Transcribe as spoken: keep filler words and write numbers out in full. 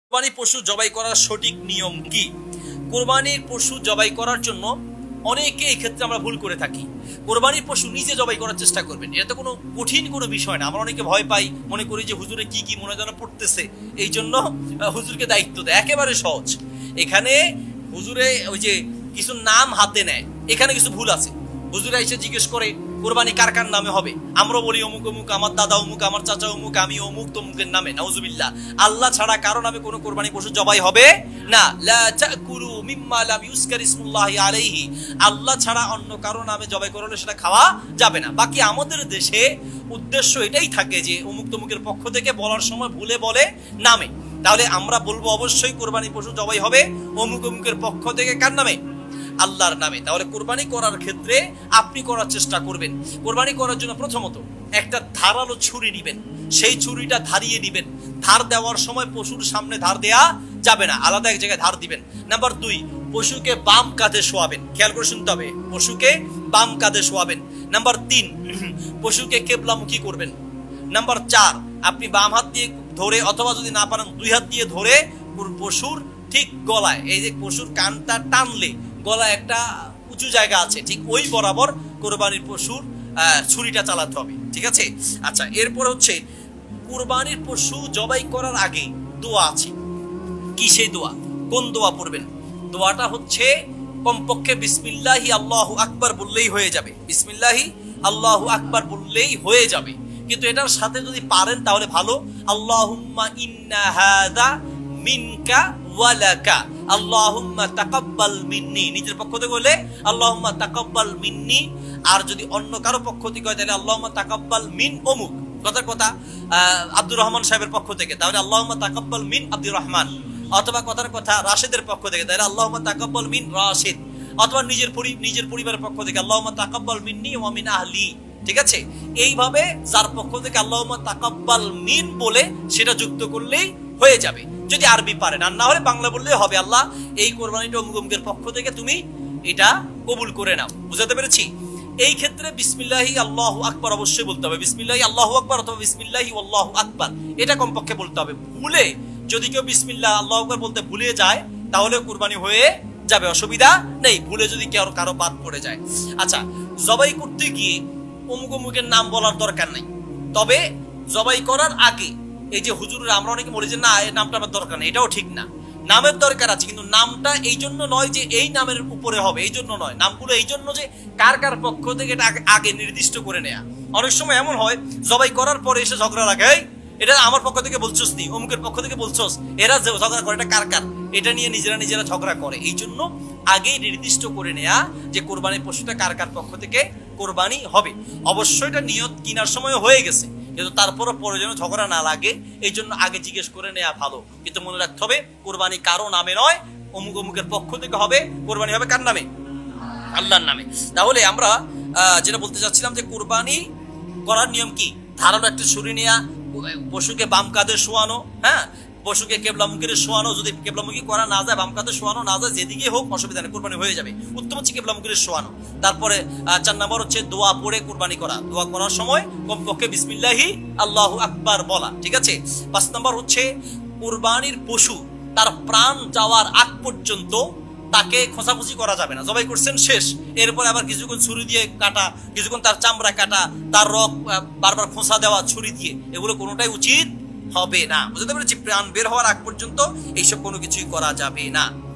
কোরবানি পশু জবাই করার সঠিক নিয়ম কি? কোরবানির পশু জবাই করার জন্য অনেকে এই ক্ষেত্রে আমরা ভুল করে থাকি। কোরবানির পশু নিজে জবাই করার চেষ্টা করবেন, এটা তো কোনো কঠিন কোনো বিষয় না। আমরা অনেকে ভয় পাই, মনে করি যে হুজুরে কি কি মনে যেন পড়তেছে, এই জন্য হুজুরকে দায়িত্ব দেয়। একেবারে সহজ। এখানে হুজুরে ওই যে কিছু নাম হাতে নেয়, এখানে কিছু ভুল আছে। হুজুরে এসে জিজ্ঞেস করে কোরবানি কার কার নামে হবে, আমরা বলি অমুক অমুক, আমার দাদা অমুক, আমার চাচা অমুক, আমি অমুক তমুকের নামে। নাউজুবিল্লাহ। আল্লাহ ছাড়া কারো নামে কোনো কোরবানি পশু জবাই হবে না। লা তাকুলু মিম্মা লাম ইউজকার ইসমুল্লাহি আলাইহি, আল্লাহ ছাড়া অন্য কারো নামে জবাই করলে সেটা খাওয়া যাবে না। বাকি আমাদের দেশে উদ্দেশ্য এটাই থাকে যে অমুক তমুকের পক্ষ থেকে বলার সময় ভুলে বলে নামে, তাহলে আমরা বলবো অবশ্যই কোরবানি পশু জবাই হবে অমুক অমুকের পক্ষ থেকে। কার নামে? আল্লাহর নামে। তাহলে কোরবানি করার ক্ষেত্রে আপনি করার চেষ্টা করবেন, কোরবানি করার জন্য প্রথমত একটা ধারালো ছুরি নিবেন, সেই ছুরিটা ধারিয়ে দিবেন। ধার দেওয়ার সময় পশুর সামনে ধার দেয়া যাবে না, আলাদা এক জায়গায় ধার দিবেন। নাম্বার দুই, পশুকে বাম কাঁধে শোয়াবেন, খেয়াল করে শুনতে হবে, পশুকে বাম কাঁধে শোয়াবেন। নাম্বার তিন, পশুকে কেবলামুখী করবেন। নাম্বার চার, আপনি বাম হাত দিয়ে ধরে অথবা যদি না পারেন দুই হাত দিয়ে ধরে পশুর ঠিক গলায়, এই যে পশুর কানটা টানলে গলায় একটা উঁচু জায়গা আছে, ঠিক ওই বরাবর কোরবানির পশুর ছুরিটা চালাতে হবে। ঠিক আছে? আচ্ছা, এরপর হচ্ছে কোরবানির পশু জবাই করার আগে দোয়া আছে। কি সেই দোয়া? কোন দোয়া পড়বেন? দোয়াটা হচ্ছে কমপক্ষে বিসমিল্লাহি আল্লাহু আকবার বললেই হয়ে যাবে। বিসমিল্লাহি আল্লাহু আকবার বললেই হয়ে যাবে, কিন্তু এটার সাথে যদি পারেন তাহলে ভালো। আল্লাহুম্মা ইন্না হাযা মিনকা ওয়া লাকা আল্লাহুম্মা তাকাব্বাল মিন্নি, নিজের পক্ষ থেকে বলে আল্লাহুম্মা তাকাব্বাল মিন্নি। আর যদি অন্য কারো পক্ষ থেকে হয় তাহলে আল্লাহুম্মা তাকাব্বাল মিন অমুক, কথার কথা আব্দুর রহমান সাহেবের পক্ষ থেকে তাহলে আল্লাহুম্মা তাকাব্বাল মিন আব্দুর রহমান, অথবা কথার কথা রাশেদের পক্ষ থেকে তাহলে আল্লাহুম্মা তাকাব্বাল মিন রাশেদ, অথবা নিজের নিজের পরিবারের পক্ষ থেকে আল্লাহুম্মা তাকাব্বাল মিন্নি ওয়া মিন আহলি। ঠিক আছে? এইভাবে যার পক্ষ থেকে আল্লাহুম্মা তাকাব্বাল মিন বলে সেটা যুক্ত করলেই হয়ে যাবে, যদি আরবি পারেন। আর না হলে বাংলা বললেই হবে, আল্লাহ এই কোরবানিটা অমুক অমুকের পক্ষ থেকে তুমি এটা কবুল করে নাও। বুঝাতে পেরেছি? এই ক্ষেত্রে বিসমিল্লাহি আল্লাহু আকবার অবশ্যই বলতে হবে। বিসমিল্লাহি আল্লাহু আকবার অথবা বিসমিল্লাহি আল্লাহু আকবার, এটা কমপক্ষে বলতে হবে। ভুলে যদি কেউ বিসমিল্লাহ আল্লাহু আকবার বলতে ভুলে যায় তাহলে কোরবানি হয়ে যাবে, অসুবিধা নেই। ভুলে যদি কেউ কারো বাদ পড়ে যায়। আচ্ছা, জবাই করতে গিয়ে অমুক অমুকের নাম বলার দরকার নাই, তবে জবাই করার আগে এই যে হুজুররা আমরা অনেকে বলি যে না এই নামটা আমার দরকার নেই, এটাও ঠিক না। নামের দরকার আছে, কিন্তু নামটা এই জন্য নয় যে এই নামের উপরে হবে, এই জন্য নয়। নামগুলো এই জন্য যে কার কার পক্ষ থেকে এটা আগে নির্দিষ্ট করে নেয়া। অনেক সময় এমন হয় জবাই করার পরে এসে ঝগড়া লাগে, এটা আমার পক্ষ থেকে বলছোস নি, অমুকের পক্ষ থেকে বলছোস, এরা ঝগড়া করে, এটা কার কার, এটা নিয়ে নিজেরা নিজেরা ঝগড়া করে। এই জন্য আগেই নির্দিষ্ট করে নেয়া যে কোরবানির পশুটা কার কার পক্ষ থেকে কোরবানি হবে। অবশ্যই এটা নিয়ত কিনার সময় হয়ে গেছে, কিন্তু তারপরও পরে যেন ঝগড়া না লাগে এই জন্য আগে জিজ্ঞেস করে নেওয়া ভালো। কিন্তু মনে রাখতে হবে কোরবানি কারো নামে নয়, অমুক অমুকের পক্ষ থেকে হবে। কোরবানি হবে কার নামে? আল্লাহর নামে। তাহলে আমরা যেটা বলতে চাচ্ছিলাম যে কোরবানি করার নিয়ম কি? ধারালো একটা ছুরি নেয়া, পশুকে বাম কাঁধে শোয়ানো, হ্যাঁ, পশুকে কেবলামুখী শোয়ানো। যদি কেবলামুখী করা না যায়, বাম কাঁধে শোয়ানো না যায়, যেদিকে হোক অসুবিধা নেই, কোরবানি হয়ে যাবে। উত্তম হচ্ছে কেবলামুখী শোয়ানো। তারপরে চার নম্বর হচ্ছে দোয়া পড়ে কোরবানি করা। দোয়া করার সময় কমপক্ষে বিসমিল্লাহি আল্লাহু আকবার বলা। ঠিক আছে? পাঁচ নম্বর হচ্ছে কোরবানির পশু তার প্রাণ যাওয়ার আগ পর্যন্ত তাকে খোঁচাখুচি করা যাবে না। জবাই করছেন শেষ, এরপরে আবার কিছুক্ষণ ছুরি দিয়ে কাটা, কিছুক্ষণ তার চামড়া কাটা, তার রক বারবার খোঁচা দেওয়া ছুরি দিয়ে, এগুলো কোনোটাই উচিত হবে না। বুঝতে পেরেছি? প্রাণ বের হওয়ার আগ পর্যন্ত এইসব কোনো কিছুই করা যাবে না।